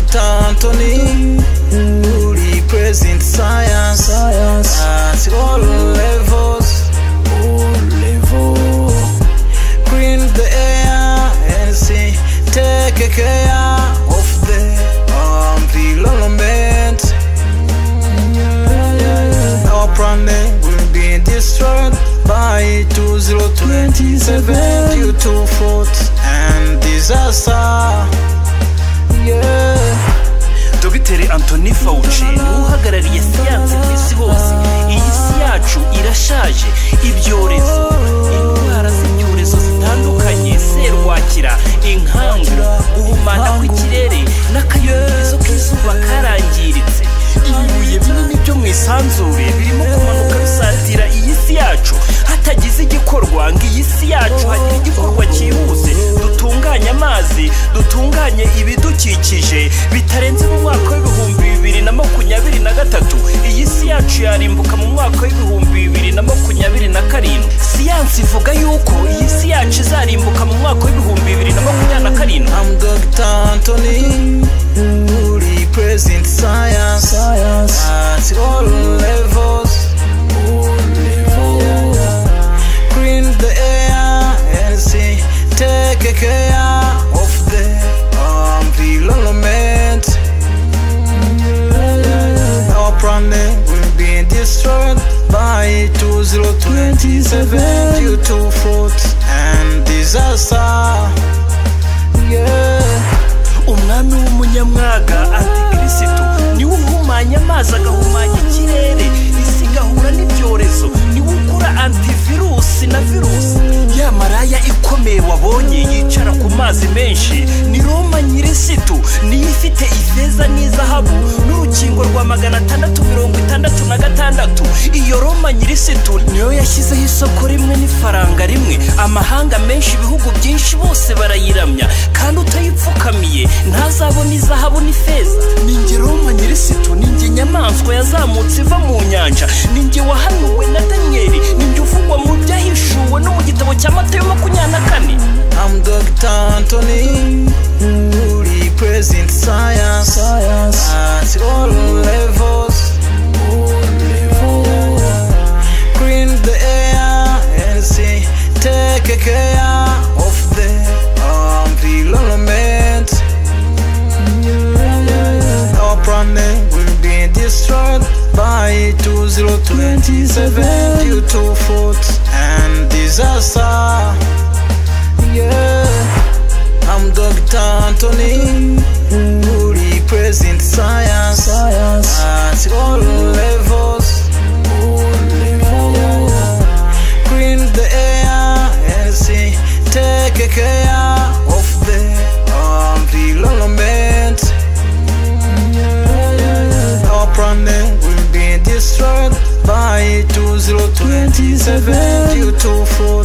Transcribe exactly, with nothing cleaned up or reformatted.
Doctor Anthony, who represents science, science at all levels, all level. Clean the air and see, take care of the environment. Our planet will be destroyed by two thousand twenty-seven due to fraud and disaster. Yeah. Dogiteri Anthony Fauci niwe uhagarariye siyansi ku isi hose. Iyi si yacu irashaje, ibyorezo, indwara z'ibyorezo zitandukanye, serwakira, inkangu, guhumana kw'ikirere n'akayungirizo k'izuba karangiritse. Ibibuye binini byo mu isanzure birimo kumanuka bisatira iyi si yacu. Hatagize igikorwa ngo iyi si yacu hagira igikorwa cyihuse, dutunganye amazi, dutunganye ibidukikije, bitarenze mu mwaka w'ibihumbi bibiri na makumyabiri na gatatu. Iyi si yacu yarimbuka mu mwaka w'ibihumbi bibiri na makumyabiri na karindwi. Siyansi ivuga yuko iyi si yacu izarimbuka mu mwaka w'ibihumbi bibiri na makumyabiri na karindwi. I'm Doctor Anthony, who represents science, science at all levels, all levels. Clean the air and see, take care of the environment. Our planet will be destroyed by two thousand twenty-seven due to fraud and disaster. Yeah. Umwami w'umunyamwaga Antikristo niwe uhumanya amazi agahumanya ikirere, isi igahura n'ibyorezo. Niwe ukora antivirusi na virusi. Ya maraya ikomeye wabonye yicara ku mazi menshi ni Roma nyirisitu, niyo ifite ifeza n'izahabu n'urukingo rwa magana atandatu mirongo itandatu na gatandatu. Iyo Roma nyirisitu niyo yashyizeho isoko rimwe n'ifaranga rimwe. Amahanga menshi, ibihugu byinshi bose barayiramya, kandi utayipfukamiye ntazabona izahabu n'ifeza. Ninjye Roma nyirisitu, ninjye nyamaswa yazamutse iva mu nyanja, ninjye wahanuwe na Danieli, ninjye uvugwa mu byahishuwe no mu gitabo cya Matayo makumyabiri na kane. I'm Doctor Anthony, who represents science, science at all levels, all levels. Clean the air and see, take care of the environment. Our planet will be destroyed by two thousand twenty-seven due to fraud and disaster. Yeah. I'm Doctor Anthony, who represents science, science at all levels, all levels. Clean the air and see, take care of the environment. Our planet will be destroyed by two thousand twenty-seven due to fraud